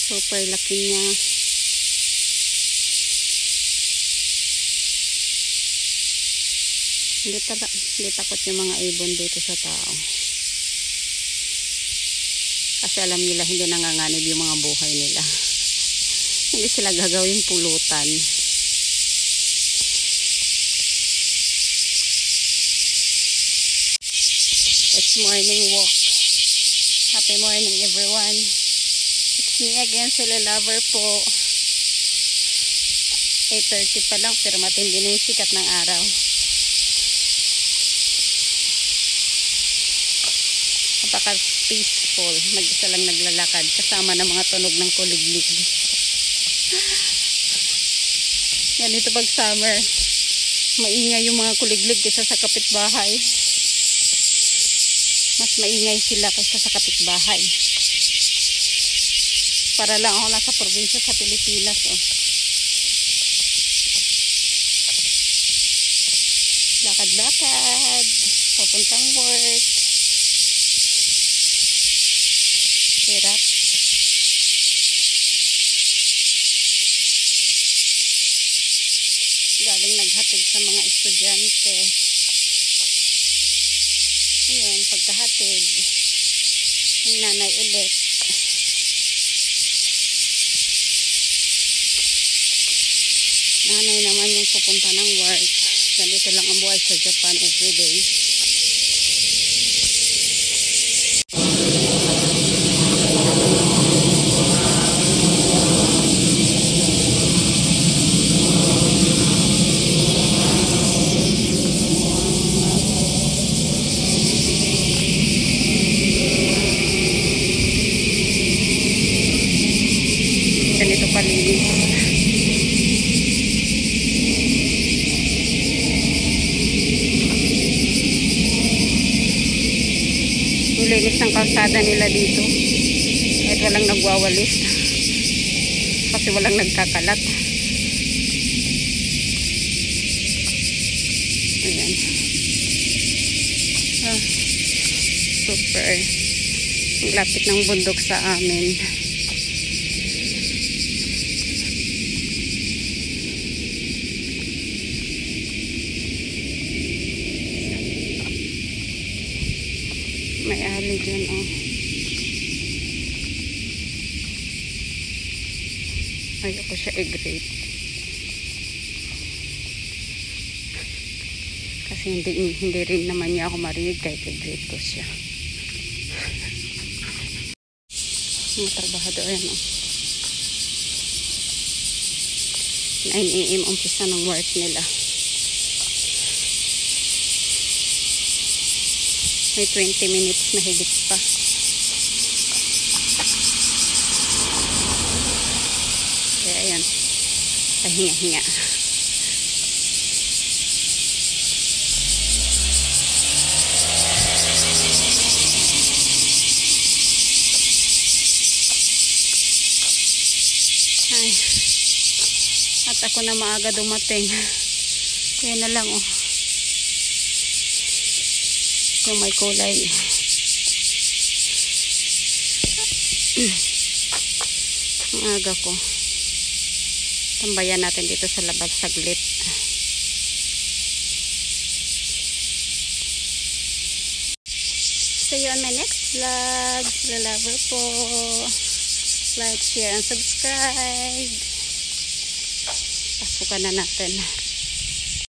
Super laki niya. Hindi takot yung mga ibon dito sa tao. Kasi alam nila hindi nanganganib yung mga buhay nila. Hindi sila gagawing pulutan. It's morning walk. Happy morning everyone. It's me again, Sila Lover po. 8:30 pa lang pero matindi na yung sikat ng araw. Napaka peaceful. Mag-isa lang naglalakad kasama ng mga tunog ng kuliglig. Ganito pag summer, maingay yung mga kuliglig kaysa sa kapitbahay. Mas maingay sila kaysa sa kapitbahay. Para lang ako nasa probinsya sa Pilipinas. Oh. Lakad-lakad. Papuntang work. Hirap. Galing naghatid sa mga estudyante. Ayun, pagkahatid, yung nanay ulit. Nanay naman yung pupunta ng work. Ganito lang ang buhay sa Japan everyday. Ganito palinis. Ang linis ng kalsada nila dito. Kahit walang nagwawalis. Kasi walang nagkakalat. Ayan. Ah, super. Ang lapit ng bundok sa amin. May ali dyan, oh. Ayoko siya i-grate. Kasi hindi rin naman niya ako marinig kahit i-grate ko siya. Mga trabahador yan, oh. 9 AM umpisa ng work nila. May 20 minutes na higit pa. Kaya ayan. Pahinga-hinga. Ay. At ako na maaga dumating. Kaya na lang, oh. Yung may kulay. Ang aga ko. Tambayan natin dito sa labas saglit. See you on my next vlog. Sila Lover po. Like, share, and subscribe. Pasukan na natin.